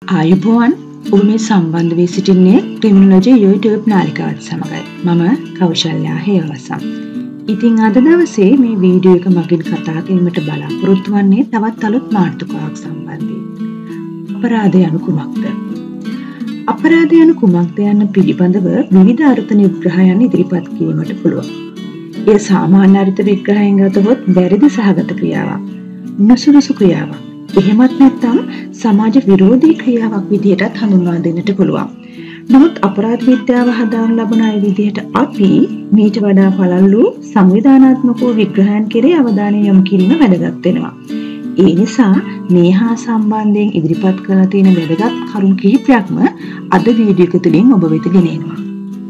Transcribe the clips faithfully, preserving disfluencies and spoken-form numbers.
ආයුබෝවන් ඔබ මේ සම්බන්ධ වී සිටින්නේ ක්‍රිමිනොලොජි YouTube නාලිකාවත් සමගයි. මම කෞශල්‍යා හේවසම්. ඉතින් අද දවසේ මේ වීඩියෝ එක මගින් කතා කිරීමට බලාපොරොත්තු වෙන්නේ තවත් අලුත් මාතෘකාවක් සම්බන්ධයෙන්. අපරාධය යනු කුමක්ද? අපරාධය යනු කුමක්ද යන පිළිබඳව විවිධ අර්ථ නිග්‍රහයන් ඉදිරිපත් කිරීමට පුළුවන්. ඒ සාමාන්‍ය අර්ථ විග්‍රහයෙන් ගතහොත් වැරදි සහගත ක්‍රියාවක්, නුසුදුසු ක්‍රියාවක්, එහෙමත් නැත්නම් සමාජ විරෝධී ක්‍රියාවක් විදිහටත් හඳුන්වා දෙන්නට පුළුවන්. නමුත් අපරාධ විද්‍යාව හදාන ලබන අය විදිහට අපි මීට වඩා පළල්ලු සංවිධානාත්මක විග්‍රහයන් කෙරේ අවධානය යොමු කිරීම වැදගත් වෙනවා. ඒ නිසා මේ හා සම්බන්ධයෙන් ඉදිරිපත් කරලා තියෙන වැදගත් කරුණු කිහිපයක්ම අද වීඩියෝ එක තුළින් ඔබ වෙත ගෙනෙනවා.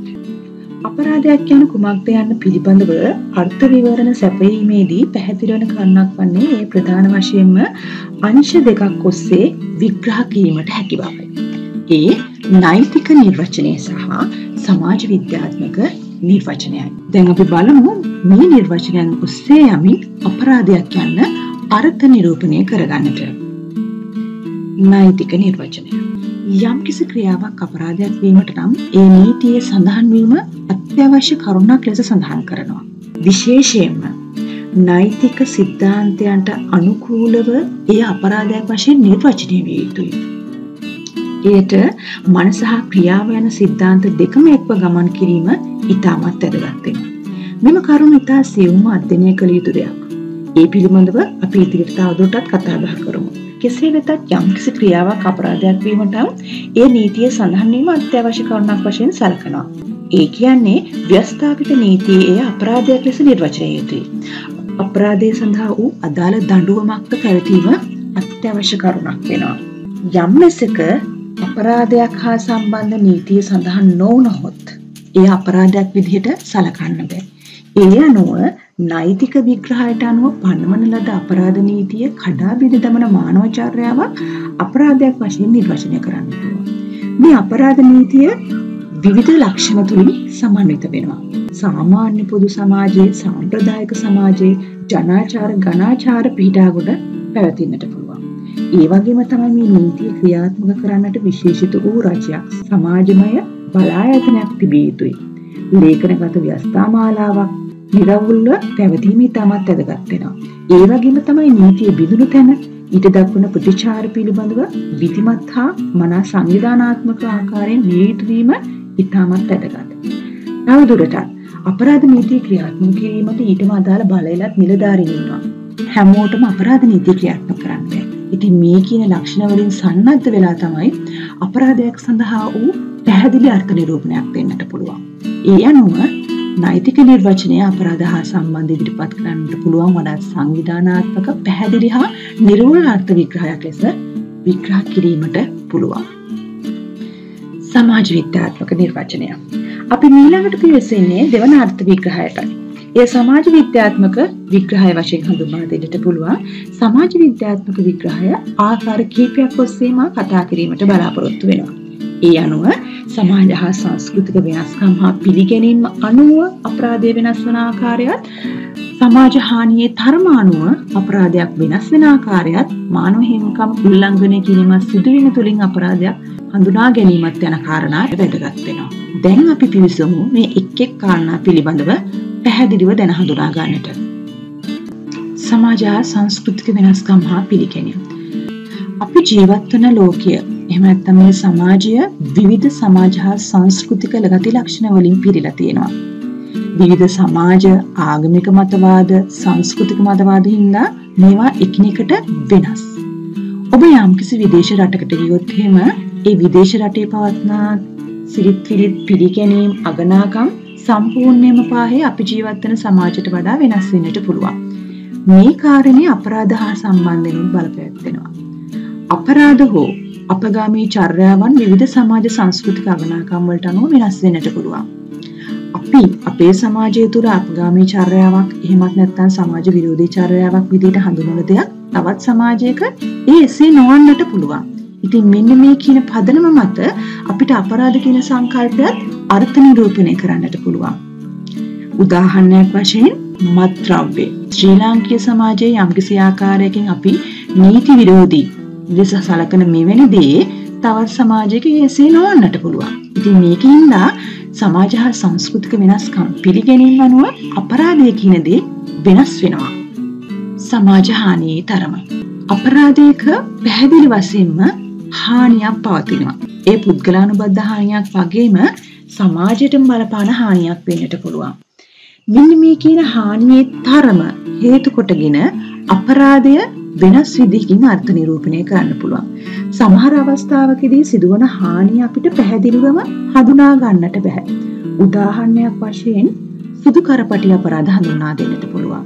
අපරාධයක් යන කුමක්ද යන පිළිබඳව අර්ථ විවරණ සැපයීමේදී පැහැදිලි වන කරුණක් වන්නේ ඒ ප්‍රධාන වශයෙන්ම අංශ දෙකක් ඔස්සේ විග්‍රහ කිරීමට හැකි බවයි. ඒ නෛතික නිර්වචනය සහ සමාජ විද්‍යාත්මක නිර්වචනයයි. දැන් අපි බලමු මේ නිර්වචනයන් ඔස්සේ යමින් අපරාධයක් යන අර්ථ නිරූපණය කරගන්නට. නෛතික නිර්වචනය. යම් කිසි ක්‍රියාවක් අපරාධයක් වීමට නම් ඒ නීතියේ සඳහන් වීම අත්‍යවශ්‍ය කරුණක් ලෙස සඳහන් කරනවා. විශේෂයෙන්ම නෛතික සිද්ධාන්තයන්ට අනුකූලව ඒ අපරාධයක් වශයෙන් නිර්වචනය විය යුතුයි. එයට මනස හා ක්‍රියාව යන සිද්ධාන්ත දෙකම එක්ව ගමන් කිරීම ඉතාමත් වැදගත් වෙනවා. මෙම කරුණ ඉතා සියුම්ව අධ්‍යයනය කළ යුතු දෙයක්. ඒ පිළිබඳව අපි ඉදිරියට තවදුරටත් කතා බහ කරමු. කෙසේ වෙතත් යම්කිසි ක්‍රියාවක් අපරාධයක් වීමට ඒ නීතියේ සඳහන් වීම අත්‍යවශ්‍ය කරුණක් වශයෙන් සැලකනවා. ඒ කියන්නේ ව්‍යවස්ථාපිත නීතියේ එය අපරාධයක් ලෙස නිර්වචනය යුතුයි. අපරාධය සඳහා වූ අදාළ දඬුවමක්ද පැවතීම අත්‍යවශ්‍ය කරුණක් වෙනවා. යම් ලෙසක අපරාධයක් හා සම්බන්ධ නීතිය සඳහන් නොවුනහොත් එය අපරාධයක් විදිහට සලකන්න බෑ. ඒ අනුව නෛතික විග්‍රහයට අනුව පනවන ලද අපරාධ නීතිය කඩා බිඳ දමන මානව චර්යාවක් අපරාධයක් වශයෙන් නිර්වචනය කරන්න පුළුවන්. මේ අපරාධ නීතිය විවිධ ලක්ෂණ තුලින් සමන්විත වෙනවා. සාමාන්‍ය පොදු සමාජයේ, සාම්ප්‍රදායික සමාජයේ, ජනාචාර ගණාචාර පිටාගොඩ පැවතින්නට පුළුවන්. ඒ වගේම තමයි මේ නීතිය ක්‍රියාත්මක කරන්නට විශේෂිත වූ රජයක්, සමාජමය බලායතනයක් තිබිය යුතුයි. ලේඛනගත ව්‍යවස්ථාමාලාවක් නිරවුල්ව පැවතීම ඉතාමත් වැදගත් වෙනවා. ඒ වගේම තමයි නීතිය බිඳුණු තැන ඊට දක්වන ප්‍රතිචාර පිළිබඳව විධිමත් හා මනා සංවිධානාත්මක ආකාරයෙන් විය යුතු වීම ඉතාමත් වැදගත්. තවදුරටත් අපරාධ නීතිය ක්‍රියාත්මක කිරීමට ඊටම අදාළ බලයලත් නිලධාරීන් ඉන්නවා. හැමෝටම අපරාධ නීතිය ක්‍රියාත්මක කරන්න බැහැ. ඉතින් මේ කියන ලක්ෂණ වලින් සන්නද්ධ වෙලා තමයි අපරාධයක් සඳහා වූ පැහැදිලි අර්ථ නිරූපණයක් දෙන්නට පුළුවන්. ඒ අනුව නෛතික නිර්වචනය අපරාධ හා සම්බන්ධ ඉදිරිපත් කරන්නට පුළුවන් වඩාත් සංවිධානාත්මක පැහැදිලි හා නිර්වෘල අර්ථ විග්‍රහයක් ලෙස විග්‍රහ කිරීමට පුළුවන්. සමාජ විද්‍යාත්මක නිර්වචනය. අපි ඊළඟට පිවිසෙන්නේ දෙවන අර්ථ විග්‍රහයටයි. ඒ සමාජ විද්‍යාත්මක විග්‍රහය වශයෙන් හඳුන්වා දෙන්නට පුළුවන්. සමාජ විද්‍යාත්මක විග්‍රහය ආකාර කිහිපයක් ඔස්සේ මා කතා කිරීමට බලාපොරොත්තු වෙනවා. ඒ අනුව සමාජ හා සංස්කෘතික වෙනස්කම් හා පිළිගැනීම අනුව අපරාධය වෙනස් වන ආකාරයත්, සමාජ හානියේ තරම අනුව අපරාධයක් වෙනස් වෙන ආකාරයත්, මානව හිමිකම් උල්ලංඝනය කිරීම සිදුවීම තුළින් අපරාධයක් හඳුනා ගැනීමත් යන කාරණා වැදගත් වෙනවා. දැන් අපි පිවිසමු මේ එක් එක් කාරණා පිළිබඳව පැහැදිලිව දැන හඳුනා ගන්නට. සමාජ හා සංස්කෘතික වෙනස්කම් හා පිළිගැනීම. අපි ජීවත් වන ලෝකය, එහෙම නැත්නම් මේ සමාජය විවිධ සමාජ හා සංස්කෘතික ගති ලක්ෂණ වලින් පිරීලා තියෙනවා. විවිධ සමාජ, ආගමික මතවාද, සංස්කෘතික මතවාද හින්දා මේවා එකිනෙකට වෙනස්. ඔබ යම්කිසි විදේශ රටකට ගියොත් එහෙම ඒ විදේශ රටේ පවත්නා සිරිත් විරිත් පිළිගැනීම්, අගනාකම් සම්පූර්ණයෙන්ම පාහේ අපි ජීවත් වෙන සමාජයට වඩා වෙනස් වෙන්නට පුළුවන්. මේ කාරණේ අපරාධ හා සම්බන්ධයෙන් බලපෑත්වෙනවා. අපරාධ හෝ අපගාමී චර්යාවන් විවිධ සමාජ සංස්කෘතික අගනාකම් වලට අනුව වෙනස් වෙන්නට පුළුවන්. අපි අපේ සමාජය තුළ අපගාමී චර්යාවක්, එහෙමත් නැත්නම් සමාජ විරෝධී චර්යාවක් විදිහට හඳුන්වන දෙයක් තවත් සමාජයක ඒ එසේ නොවන්නට පුළුවන්. ඉතින් මෙන්න මේ කියන පදනම මත අපිට අපරාධ කියන සංකල්පයත් අර්ථ නිරූපණය කරන්නට පුළුවන්. උදාහරණයක් වශයෙන් මත්ද්‍රව්‍ය. ශ්‍රී ලාංකීය සමාජයේ යම්කිසි ආකාරයකින් අපි නීති විරෝධී ලෙස සලකන මෙවැනි දේ තවත් සමාජයක එසේ නොවන්නට පුළුවන්. ඉතින් මේකින්ද සමාජ හා සංස්කෘතික වෙනස්කම් පිළිගැනීම අනුව අපරාධය කියන දේ වෙනස් වෙනවා. සමාජ හානියේ තරම. අපරාධයක පැහැදිලි වශයෙන්ම හානියක් පවතිනවා. ඒ පුද්ගලානුබද්ධ හානියක් වගේම සමාජයටම බලපාන හානියක් වෙන්නට පුළුවන්. මෙන්න මේ කියන හානියේ තරම හේතු කොටගෙන අපරාධය වෙනස් විදිහකින් අර්ථ නිරූපණය කරන්න පුළුවන්. සමහර අවස්ථාවකදී සිදුවන හානිය අපිට පැහැදිලිවම හඳුනා ගන්නට බෑ. උදාහරණයක් වශයෙන් සුදු කරපටි අපරාධ හඳුනා දෙන්නට පුළුවන්.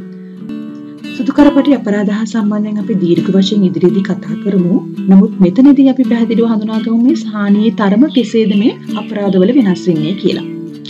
සුදු කරපටි අපරාධ හා සම්බන්ධයෙන් අපි දීර්ඝ වශයෙන් ඉදිරියේදී කතා කරමු. නමුත් මෙතනදී අපි පැහැදිලිව හඳුනාගමු මේ හානියේ තරම කෙසේද මේ අපරාධවල වෙනස් වෙන්නේ කියලා.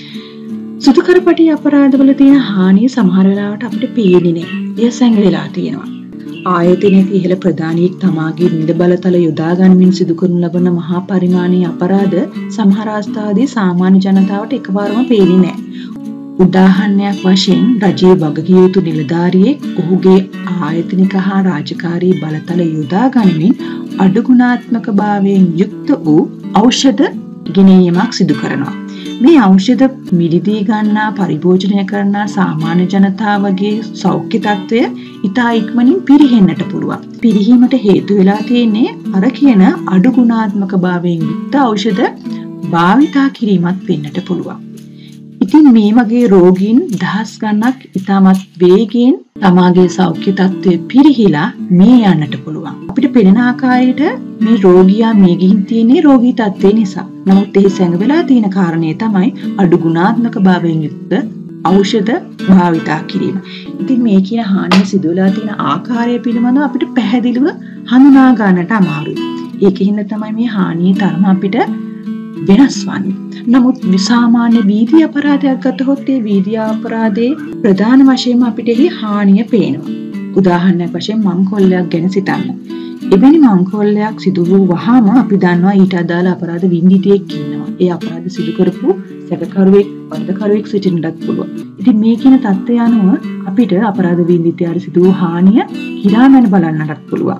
සුදු කරපටි අපරාධවල තියෙන හානිය සමහර වෙලාවට අපිට පේන්නේ නැහැ. එය සැඟවිලා තියෙනවා. ආයතනයක ඉහළ ප්‍රධානියෙක් තමාගේ නිල බලතල යොදා ගනිමින් සිදු කරනු ලබන මහා පරිමාණයේ අපරාධ සමහර අවස්ථාවලදී සාමාන්‍ය ජනතාවට එකවරම පේන්නේ නැහැ. උදාහරණයක් වශයෙන් රජයේ වගකිව යුතු නිලධාරියෙක් ඔහුගේ ආයතනික හා රාජකාරී බලතල යොදා ගනිමින් අඩු ගුණාත්මක භාවයෙන් යුක්ත වූ ඖෂධ ගෙනීමක් සිදු කරනවා. මේ ඖෂධ මිලදී ගන්නා පරිභෝජනය කරන සාමාන්‍ය ජනතාවගේ සෞඛ්‍ය තත්ත්වය ඉතා ඉක්මනින් පිරිහෙන්නට පුළුවන්. පිරිහීමට හේතු වෙලා තියෙන්නේ අර කියන අඩු ගුණාත්මක භාවයෙන් යුක්ත ඖෂධ භාවිතා කිරීමත් වෙන්නට පුළුවන්. ඉතින් මේ වගේ රෝගීන් දහස් ගණනක් ඉතාමත් වේගයෙන් තමාගේ සෞඛ්‍ය තත්ත්වය පිරිහිලා මිය යන්නට පුළුවන්. අපිට පෙනෙන ආකාරයට මේ රෝගියා මිය ගිහින් තියෙන්නේ රෝගී තත්ත්වය නිසා. නමුත් එහි සැඟවෙලා තියෙන කාරණේ තමයි අඩු ගුණාත්මක භාවයෙන් යුක්ත ඖෂධ භාවිතා කිරීම. ඉතින් මේ කියන හානිය සිදු වෙලා තියෙන ආකාරය පිළිබඳව අපිට පැහැදිලිව හඳුනා ගන්නට අමාරුයි. ඒකින්ද තමයි මේ හානියේ තරම අපිට වෙනස් වන්නේ. නමුත් සාමාන්‍ය වීදී අපරාධයක් ගතහොත් ඒ වීදී අපරාධයේ ප්‍රධාන වශයෙන්ම අපිට එහි හානිය පේනවා. උදාහරණයක් වශයෙන් මංකොල්ලයක් ගැන සිතන්න. එවැනි මංකොල්ලයක් සිදු වූ වහාම අපි දන්නවා ඊට අදාළ අපරාධ වින්දිතයෙක් ඉන්නවා. ඒ අපරාධ සිදු කරපු සැකකරුවෙක් වරදකරුවෙක් සිටින්නත් පුළුවන්. ඉතින් මේ කියන தත්ත්වය අනුව අපිට අපරාධ වින්දිතයාට සිදු වූ හානිය කිරාමන බලන්නටත් පුළුවන්.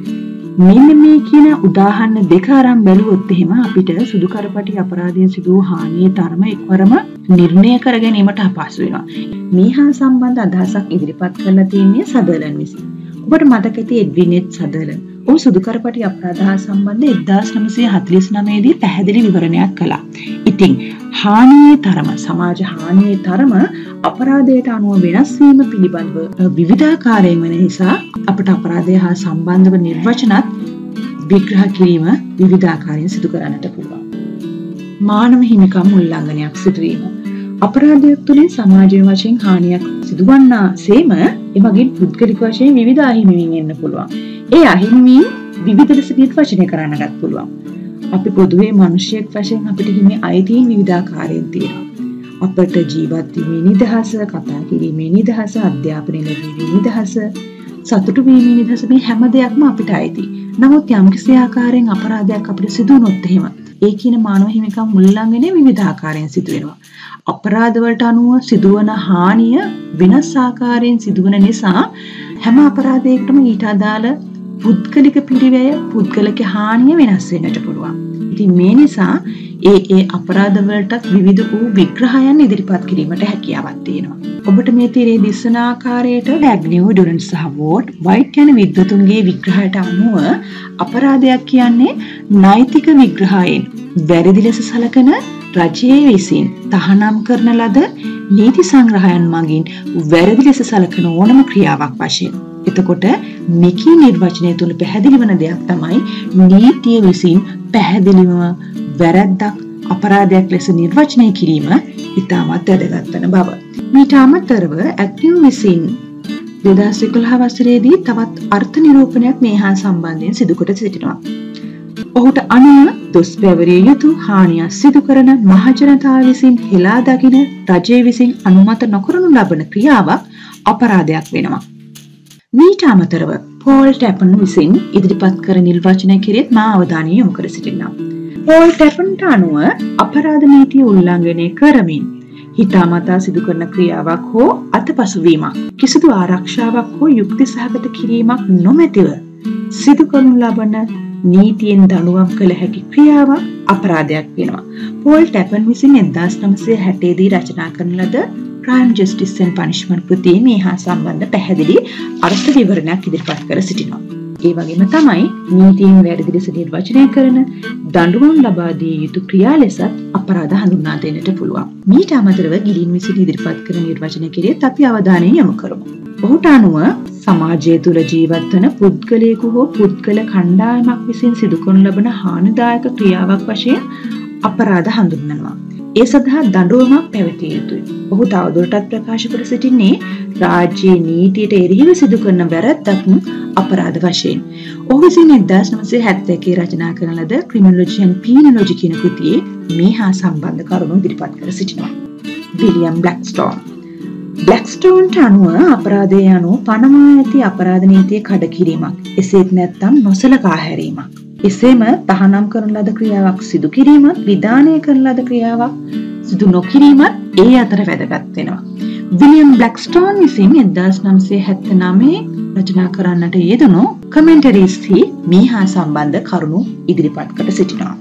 මෙන්න මේ කියන උදාහරණ දෙක අරන් බැලුවොත් එහෙම අපිට සුදු කරපටි අපරාධයෙන් සිදු වූ හානියේ තරම එක්වරම නිර්ණය කර ගැනීමට අපහසු වෙනවා. මේ හා සම්බන්ධ අදහසක් ඉදිරිපත් කරලා තියෙන්නේ සදර්ලන් විසින්. ඔබට මතක ඇති එඩ්වින් එච් සදර්ලන්. ඔහු සුදු කරපටි අපරාධ හා සම්බන්ධ එක්දාස් නවසිය හතළිස් නවය දී පැහැදිලි විවරණයක් කළා. ඉතින් හානියේ තරම සමාජ හානියේ තරම අපරාධයට අනුව වෙනස් වීම පිළිබඳව විවිධාකාරයෙන් වෙන නිසා අපට අපරාධය හා සම්බන්ධව නිර්වචනත් විග්‍රහ කිරීම විවිධාකාරයෙන් සිදු කරන්නට පුළුවන්. මානව හිමිකම් උල්ලංඝනයක් සිදුවීම අපරාධයක් තුළින් සමාජීය වශයෙන් හානියක් සිදුවන්නාseම එමගින් පුද්ගලික වශයෙන් විවිධ අහිමිවීම් එන්න පුළුවන්. ඒ අහිමිවීම් විවිධ ලෙස නිර්වචනය කරන්නටත් පුළුවන්. අපි පොදුවේ මිනිසෙක් වශයෙන් අපිට හිමි අයිතීන් විවිධාකාරයෙන් තියෙනවා. අපට ජීවත් වීමේ නිදහස, කතා කිරීමේ නිදහස, අධ්‍යාපනය ලැබීමේ නිදහස, සතුටු වීමේ නිදහස මේ හැම දෙයක්ම අපිට අයිති. නමුත් යම්කිසි ආකාරයෙන් අපරාධයක් අපිට සිදු වුණොත් එහෙම ඒ කියන මානව හිමිකම් උල්ලංඝනය විවිධාකාරයෙන් සිදු වෙනවා. අපරාධ වලට අනුව සිදුවන හානිය වෙනස් ආකාරයෙන් සිදුවන නිසා හැම අපරාධයකටම ඊට අදාළ පුද්ගලික පිරිවැය, පුද්ගලික හානිය වෙනස් වෙන්නට පුළුවන්. ඉතින් මේ නිසා ඒ ඒ අපරාධ වලටත් විවිධ වූ විග්‍රහයන් ඉදිරිපත් කිරීමට හැකියාවක් තියෙනවා. ඔබට මේ තීරේ දිස්සන ආකාරයට ඇග්නියෝ, ඩුරන්ට් සහ වෝට් වයිට් යන විද්වතුන්ගේ විග්‍රහයට අනුව අපරාධයක් කියන්නේ නෛතික විග්‍රහයෙන් වැරදි ලෙස සලකන රජයේ විසින් තහනම් කරන ලද නීති සංග්‍රහයන් මගින් වැරදි ලෙස සලකන ඕනම ක්‍රියාවක් වශයෙන්. එතකොට මෙකී නිර්වචනය තුළ පැහැදිලි වන දෙයක් තමයි නීතිය විසින් පැහැදිලිව වැරැද්දක් අපරාධයක් ලෙස නිර්වචනය කිරීම ඉතාමත් වැදගත් වන බව. මීට අමතරව ඇග්නියෝ විසින් දෙදාස් එකොළහ වසරේදී තවත් අර්ථ නිරූපණයක් මේ හා සම්බන්ධයෙන් සිදු කොට සිටිනවා. ඔහුට අනුව දොස් පැවරිය යුතු හානියක් සිදු කරන මහජනතාව විසින් හෙලා දකින රජය විසින් අනුමත නොකරනු ලබන ක්‍රියාවක් අපරාධයක් වෙනවා. මීට අමතරව පෝල් ටැපන් විසින් ඉදිරිපත් කර නිර්වචනය කෙරෙත් මා අවධානය යොමු කර සිටිනවා. පෝල් ටැපන්ට අනුව අපරාධ නීතිය උල්ලංඝනය කරමින් හිතාමතා සිදු කරන ක්‍රියාවක් හෝ අතපසුවීමක් කිසිදු ආරක්ෂාවක් හෝ යුක්ති සහගත කිරීමක් නොමැතිව සිදු කරනු ලබන නීතියෙන් දඬුවම් කළ හැකි ක්‍රියාවක් අපරාධයක් වෙනවා. පෝල් ටැපන් විසින් එක්දාස් නවසිය හැටේ දී රචනා කරන ලද Crime, Justice and Punishment කෘතියේ මේ හා සම්බන්ධ පැහැදිලි අර්ථ විවරණයක් ඉදිරිපත් කර සිටිනවා. ඒ වගේම තමයි නීතියෙන් වැරදි ලෙස නිර්වචනය කරන දඬුවම් ලබා දිය යුතු ක්‍රියා ලෙසත් අපරාධ හඳුන්වා දෙන්නට පුළුවන්. මීට අමතරව ගිලින් විසින් ඉදිරිපත් කරන නිර්වචන කෙරෙහිත් අපි අවධානය යොමු කරමු. ඔහුට අනුව සමාජය තුළ ජීවත් වන පුද්ගලයෙකු හෝ පුද්ගල කණ්ඩායමක් විසින් සිදු කරනු ලබන හානිදායක ක්‍රියාවක් වශයෙන් අපරාධ හඳුන්වනවා. ඒ සඳහා දඬුවමක් පැවතිය යුතුයි. ඔහු තවදුරටත් ප්‍රකාශ කර සිටින්නේ රාජ්‍යයේ නීතියට එරෙහිව සිදු කරන වැරැද්දක් අපරාධ වශයෙන්. ඔහු විසින් එක්දාස් නවසිය හැත්තෑ එකේ රචනා කරන ලද ක්‍රිමිනොලොජි and පීනොලොජි කියන කෘතියේ මේ හා සම්බන්ධ කරුණු ඉදිරිපත් කර සිටිනවා. විලියම් බ්ලැක්ස්ටෝන් බ්ලැක්ස්ටෝන්ට අනුව අපරාධය යනු පනවා ඇති අපරාධ නීතිය කඩ කිරීමක්. එසේත් නැත්නම් නොසලකා හැරීමක්. එසේම තහනම් කරන ලද ක්‍රියාවක් සිදු කිරීමත් විධානය කරන ලද ක්‍රියාවක් සිදු නොකිරීමත් ඒ අතර වැදගත් වෙනවා. විලියම් බ්ලැක්ස්ටෝන් විසින් එක්දාස් නවසිය හැත්තෑ නවයේ රචනා කරන්නට යෙදුණු කමෙන්ටරීස්හි මේ හා සම්බන්ධ කරුණු ඉදිරිපත් කොට සිටිනවා.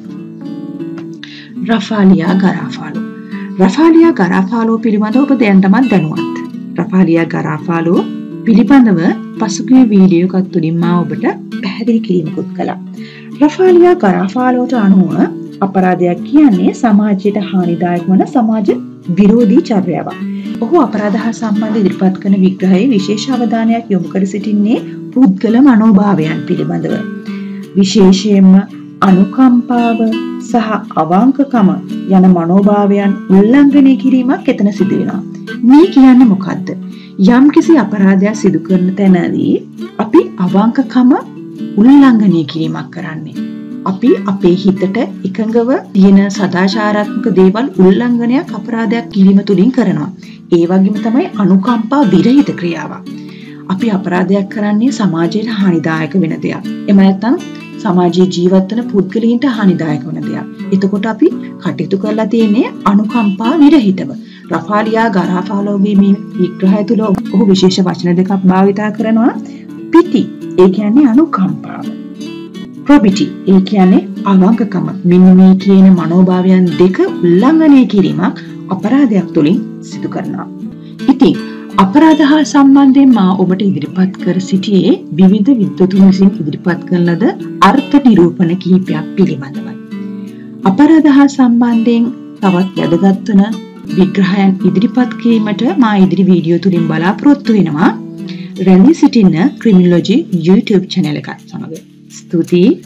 රෆාලියා ගරාෆාලෝ රෆාලියා ගරාෆාලෝ පිළිබඳව ඔබ දැනටමත් දැනුවත්. රෆාලියා ගරාෆාලෝ පිළිබඳව පසුගිය වීඩියෝ එකක් තුලින් මා ඔබට පැහැදිලි කිරීමකුත් කළා. රෆාලියා ගරාෆාලෝට අනුව අපරාධයක් කියන්නේ සමාජයට හානිදායක වන සමාජ විරෝධී චර්යාවක්. ඔහු අපරාධ හා සම්බන්ධ ඉදිරිපත් කරන විග්‍රහයේ විශේෂ අවධානයක් යොමු කර සිටින්නේ පුද්ගල මනෝභාවයන් පිළිබඳව. විශේෂයෙන්ම අනුකම්පාව සහ අවංකකම යන මනෝභාවයන් උල්ලංඝනය කිරීමක් එතන සිදු වෙනවා. මේ කියන්නේ මොකද්ද? යම්කිසි අපරාධයක් සිදු කරන තැනදී අපි අවංකකම උල්ලංඝනය කිරීමක් කරන්නේ. අපි අපේ හිතට එකඟව තියෙන සදාචාරාත්මක දේවල් උල්ලංඝනයක් අපරාධයක් කිරීම තුලින් කරනවා. ඒ වගේම තමයි අනුකම්පා විරහිත ක්‍රියාවක්. අපි අපරාධයක් කරන්නේ සමාජයට හානිදායක වෙන දෙයක්. එහෙම නැත්නම් සමාජයේ ජීවත් වන පුද්ගලයන්ට හානිදායක වෙන දෙයක්. එතකොට අපි කටයුතු කරලා තියෙන්නේ අනුකම්පා විරහිතව. රෆාලියා ගරාෆාලෝගේ මේ විග්‍රහය තුළ ඔහු විශේෂ වචන දෙකක් භාවිතා කරනවා. පිටි ඒ කියන්නේ අනුකම්පාව. probity ඒ කියන්නේ අවංකකම. මෙන්න මේ කියන මනෝභාවයන් දෙක උල්ලංඝනය කිරීමක් අපරාධයක් තුලින් සිදු කරනවා. ඉතින් අපරාධ හා සම්බන්ධයෙන් මා ඔබට ඉදිරිපත් කර සිටියේ විවිධ විද්වතුන් විසින් ඉදිරිපත් කරන ලද අර්ථ නිරූපණ කිහිපයක් පිළිබඳවයි. අපරාධ හා සම්බන්ධයෙන් තවත් වැදගත් වන විග්‍රහයන් ඉදිරිපත් කිරීමට මා ඉදිරි වීඩියෝ තුලින් බලාපොරොත්තු වෙනවා. රැඳී සිටින්න ක්‍රිමිනොලොජි YouTube channel එකත් සමග. ස්තුතියි.